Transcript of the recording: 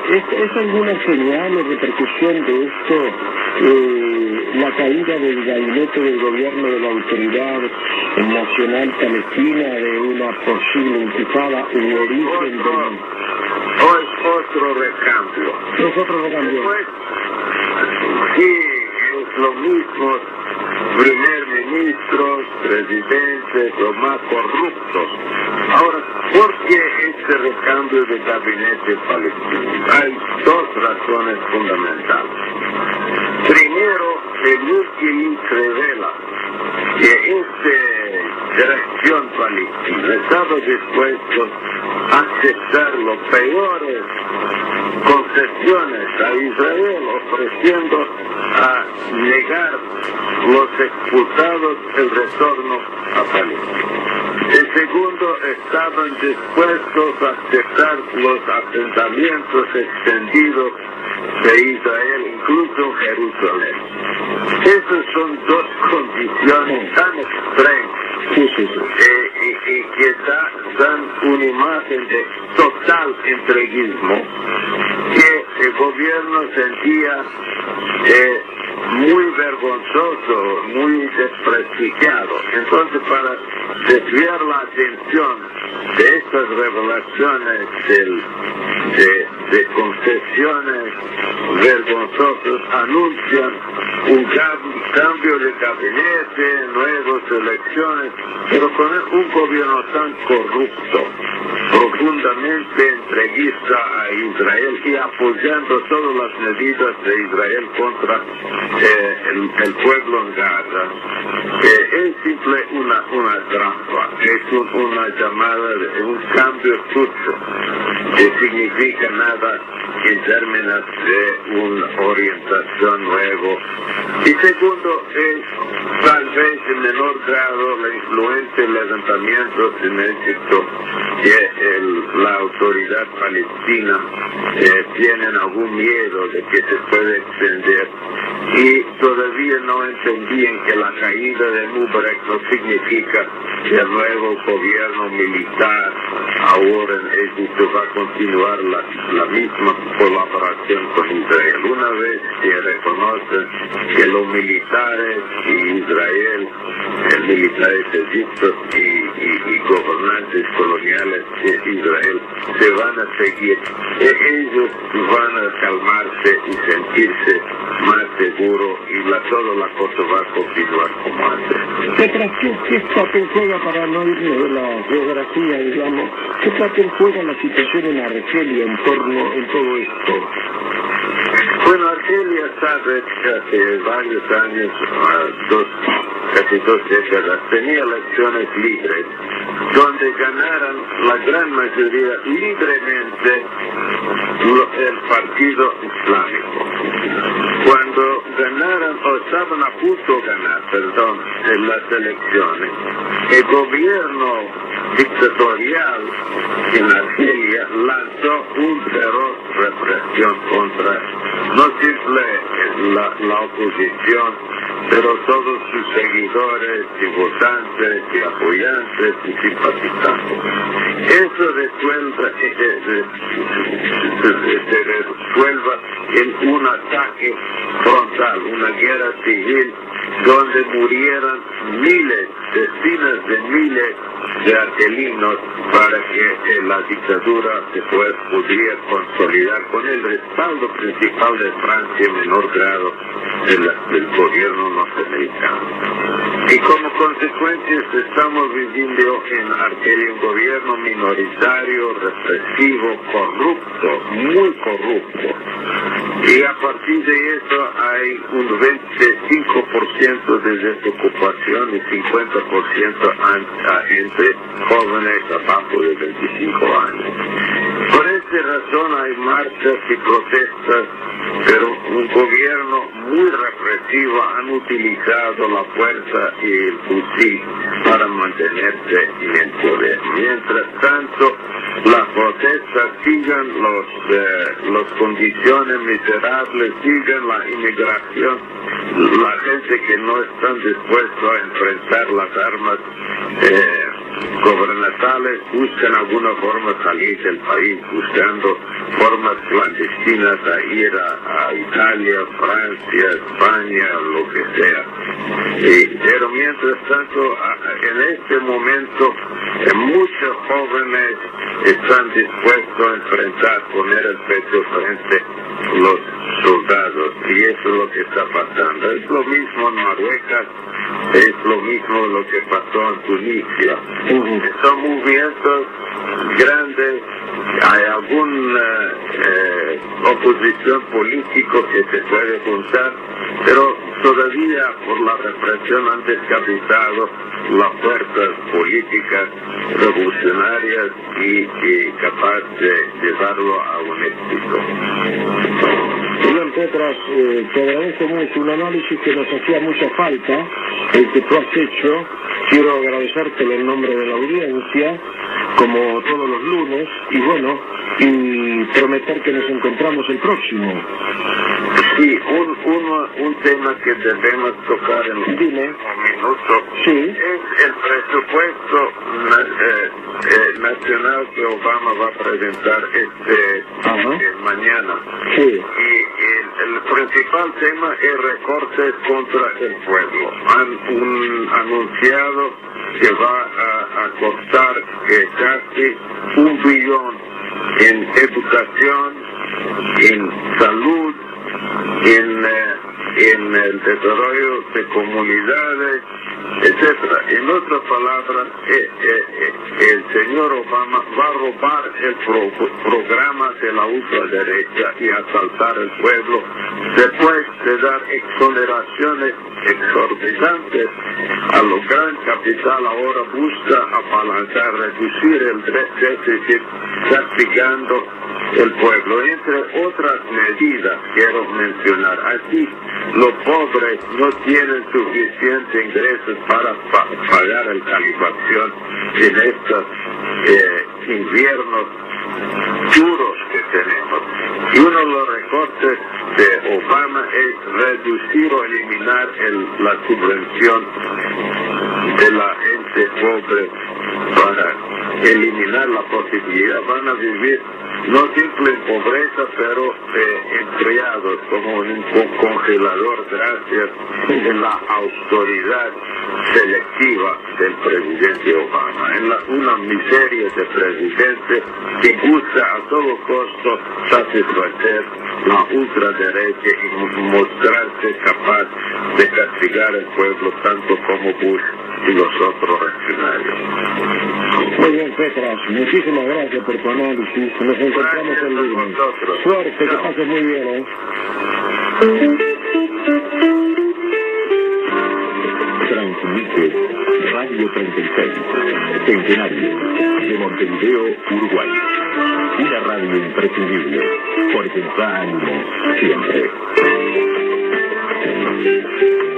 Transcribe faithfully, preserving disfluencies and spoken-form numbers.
¿es, ¿es alguna señal o repercusión de esto eh, la caída del gabinete del gobierno de la Autoridad Nacional Palestina, de una posible intifada u origen otro, del... o es otro recambio? Es otro recambio. Pues, sí, es lo mismo, primer ministros, presidentes, los más corruptos. Ahora, ¿por qué este recambio de gabinete palestino? Hay dos razones fundamentales. Primero, el Wikileaks revela que esta dirección palestina estaba dispuesto a aceptar los peores concesiones a Israel, ofreciendo a negar los expulsados el retorno a Palestina. El segundo, estaban dispuestos a aceptar los asentamientos extendidos de Israel, incluso en Jerusalén. Esas son dos condiciones tan extremas Sí, sí, sí. eh, y, y que da, dan una imagen de total entreguismo que el gobierno sentía eh, muy vergonzoso, muy desprestigiado. Entonces, para desviar la atención de estas revelaciones del, de, de concesiones vergonzosas, anuncian un cambio de gabinete, nuevas elecciones, pero con un gobierno tan corrupto, profundamente entreguista a Israel y apoyando todas las medidas de Israel contra eh, el, el pueblo en Gaza, eh, es simple una, una trampa, es un, una llamada de un cambio sucio, que significa nada en términos de una orientación nueva. Y segundo, es tal vez en menor grado la influencia de levantamientos en Egipto que el, la autoridad palestina eh, tienen algún miedo de que se pueda extender y todavía no entendían que la caída de Mubarak no significa que el nuevo gobierno militar ahora en Egipto va a continuar la, la misma colaboración con Israel. Una vez que reconocen que los militares y Israel, el militares de Egipto y, y, y gobernantes coloniales de Israel se van a seguir, ellos van a calmarse y sentirse más seguros y la, toda la cosa va a continuar como antes. Petra, ¿qué, qué papel juega, para no irnos de la geografía, digamos, qué papel juega la situación en Argelia en torno en todo esto? Bueno, Argelia sabe que hace varios años, dos, casi dos décadas, tenía elecciones libres, donde ganaran la gran mayoría libremente el Partido Islámico. Cuando ganaron, o estaban a punto de ganar, perdón, en las elecciones, el gobierno dictatorial en Argelia lanzó un feroz represión contra no simple la, la oposición, pero todos sus seguidores y votantes y apoyantes y simpatizantes. Eso resuelva, eh, eh, se resuelva en un ataque frontal, una guerra civil donde murieran miles, decenas de miles de argelinos para que eh, la dictadura se pueda, pudiera consolidar con el respaldo principal de Francia en menor grado de la, del gobierno norteamericano. Y como consecuencia estamos viviendo en Argelia un gobierno minoritario, represivo, corrupto, muy corrupto. Y a partir de eso hay un veinticinco por ciento de desocupación y cincuenta por ciento entre jóvenes abajo de veinticinco años. Por esta razón hay marchas y protestas, pero un gobierno muy represivo han utilizado la fuerza y el fusil para mantenerse en el poder. Mientras tanto, las protestas siguen, los, eh, las condiciones miserables, siguen la inmigración, la gente que no está dispuesta a enfrentar las armas eh, gubernamentales buscan alguna forma salir del país, buscando formas clandestinas a ir a, a Italia, Francia, España, lo que sea. Y, pero mientras tanto, a, en este momento, eh, muchos jóvenes están dispuestos a enfrentar, poner el pecho frente a los soldados, y eso es lo que está pasando. Es lo mismo en Marruecos, es lo mismo lo que pasó en Tunisia. Uh-huh. Son movimientos grandes, hay alguna eh, oposición político que se puede juntar, pero todavía por la represión han descapitado las fuerzas políticas revolucionarias y, y capaz de llevarlo a un éxito. Bien, Petras, eh, te agradezco mucho, un análisis que nos hacía mucha falta, el que tú has hecho. Quiero agradecértelo en nombre de la audiencia, como todos los lunes, y bueno, y prometer que nos encontramos el próximo. Sí, un, un, un tema que debemos tocar en un Dime. minuto Sí. es el presupuesto eh, eh, nacional que Obama va a presentar este eh, mañana. Sí. Y el, el principal tema es recortes contra el pueblo. Han un, anunciado que va a, a costar eh, casi un billón en educación, en salud, en, eh, en el desarrollo de comunidades, etcétera. En otras palabras, eh, eh, eh, el señor Obama va a robar el pro programa de la ultraderecha y asaltar el pueblo después de dar exoneraciones exorbitantes a lo gran capital. Ahora busca apalancar, reducir el déficit, castigando el pueblo. Entre otras medidas quiero mencionar, aquí los pobres no tienen suficientes ingresos para pa pagar la calefacción en estos eh, inviernos duros que tenemos. Y uno de los recortes de Obama es reducir o eliminar el, la subvención de la gente pobre para eliminar la posibilidad. Van a vivir no simple en pobreza, pero eh, enfriados como en un congelador gracias a la autoridad selectiva del presidente Obama. En la, una miseria de presidente que busca a todo costo satisfacer la ultraderecha y mostrarse capaz de castigar al pueblo tanto como Bush y los otros reaccionarios. Muy bien, Petras, muchísimas gracias por tu análisis. Nos encontramos el lunes. Suerte, que pases muy bien, ¿eh? Transmite Radio treinta y seis, Centenario, de Montevideo, Uruguay. Una radio imprescindible, porque da ánimo siempre.